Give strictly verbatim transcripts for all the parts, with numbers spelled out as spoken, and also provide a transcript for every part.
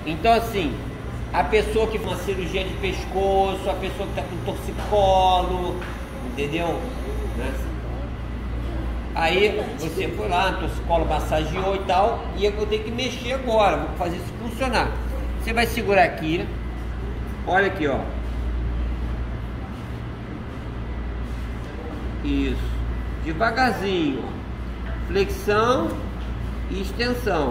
Então assim, a pessoa que faz uma cirurgia de pescoço, a pessoa que está com torcicolo, entendeu? Né? Aí você foi lá, o torcicolo massageou e tal, e eu vou ter que mexer agora, vou fazer isso funcionar. Você vai segurar aqui, olha aqui, ó. Isso, devagarzinho, flexão e extensão.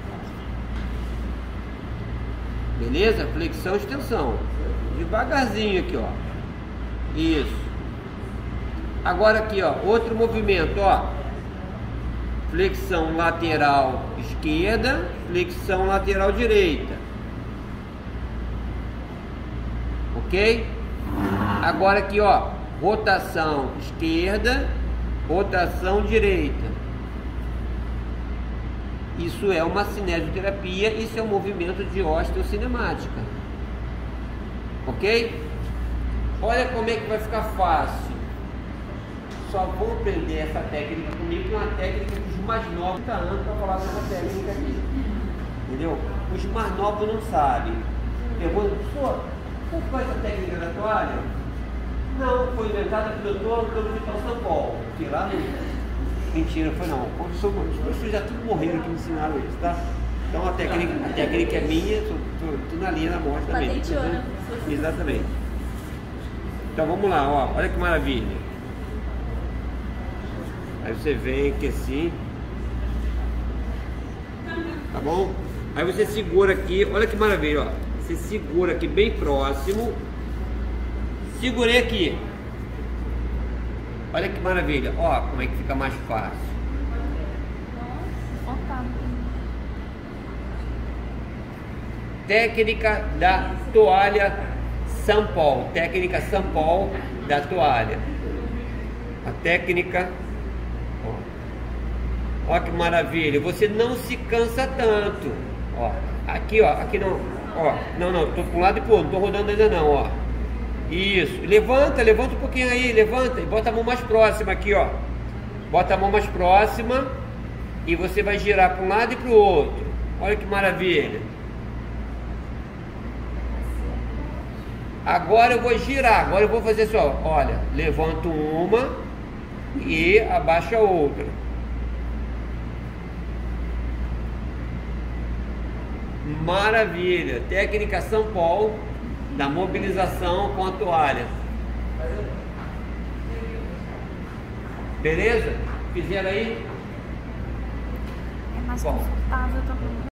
Beleza? Flexão e extensão. Devagarzinho aqui, ó. Isso. Agora aqui, ó, outro movimento, ó. Flexão lateral esquerda, flexão lateral direita. Ok? Agora aqui, ó, rotação esquerda, rotação direita. Isso é uma cinesioterapia, isso é um movimento de osteocinemática. Ok? Olha como é que vai ficar fácil. Só vou aprender essa técnica comigo, que é uma técnica dos mais novos da anos para falar dessa técnica aqui. Entendeu? Os mais novos não sabem. Eu vou, professor, como foi essa técnica da toalha? Não, foi inventada pelo doutor do Hospital São Paulo, que lá no... Mentira, foi não. Os professores já tudo morreram que me ensinaram isso, tá? Então a técnica, a técnica é minha, tô, tô, tô na linha da morte também. Patenteou, né? Exatamente. Então vamos lá, ó. Olha que maravilha. Aí você vem aqui assim. Tá bom? Aí você segura aqui, olha que maravilha, ó. Você segura aqui bem próximo. Segurei aqui. Olha que maravilha, ó, como é que fica mais fácil. Técnica da toalha São Paulo. Técnica São Paulo da toalha. A técnica. Ó, ó que maravilha. Você não se cansa tanto. Ó, aqui, ó, aqui não. Ó, não, não, tô para um lado e pro outro, não tô rodando ainda não, ó. Isso, levanta, levanta um pouquinho aí, levanta e bota a mão mais próxima aqui, ó. Bota a mão mais próxima e você vai girar para um lado e para o outro. Olha que maravilha. Agora eu vou girar, agora eu vou fazer só, olha, levanto uma e abaixo a outra. Maravilha, técnica São Paulo da mobilização com a toalha. Beleza? Fizeram aí? É mais Bom. confortável também.